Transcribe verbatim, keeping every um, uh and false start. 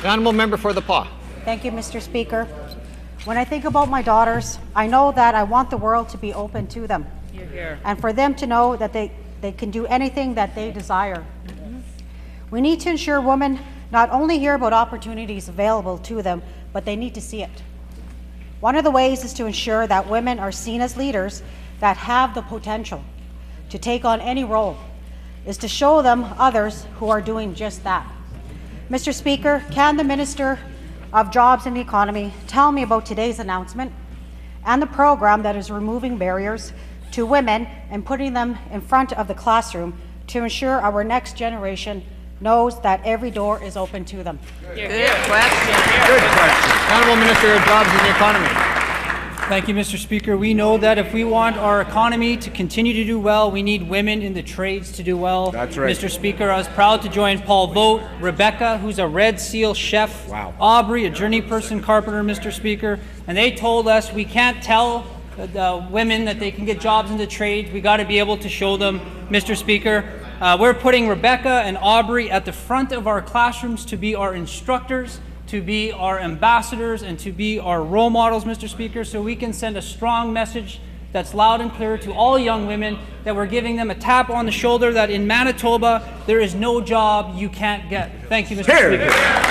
The honourable member for the Pas. Thank you, Mister Speaker. When I think about my daughters, I know that I want the world to be open to them. You're here. And for them to know that they, they can do anything that they desire. Mm-hmm. We need to ensure women not only hear about opportunities available to them, but they need to see it. One of the ways is to ensure that women are seen as leaders that have the potential to take on any role, is to show them others who are doing just that. Mister Speaker, can the Minister of Jobs and the Economy tell me about today's announcement and the program that is removing barriers to women and putting them in front of the classroom to ensure our next generation knows that every door is open to them? Good question. Good question. Honourable Minister of Jobs and the Economy. Thank you, Mister Speaker. We know that if we want our economy to continue to do well, we need women in the trades to do well. That's right. Mister Speaker, I was proud to join Paul Vogt, Rebecca, who's a Red Seal chef, wow. Aubrey, a journey person carpenter, Mister Speaker, and they told us we can't tell the, the women that they can get jobs in the trades. We got to be able to show them, Mister Speaker. Uh, we're putting Rebecca and Aubrey at the front of our classrooms to be our instructors, to be our ambassadors, and to be our role models, Mister Speaker, so we can send a strong message that's loud and clear to all young women that we're giving them a tap on the shoulder that in Manitoba there is no job you can't get. Thank you, Mister Speaker.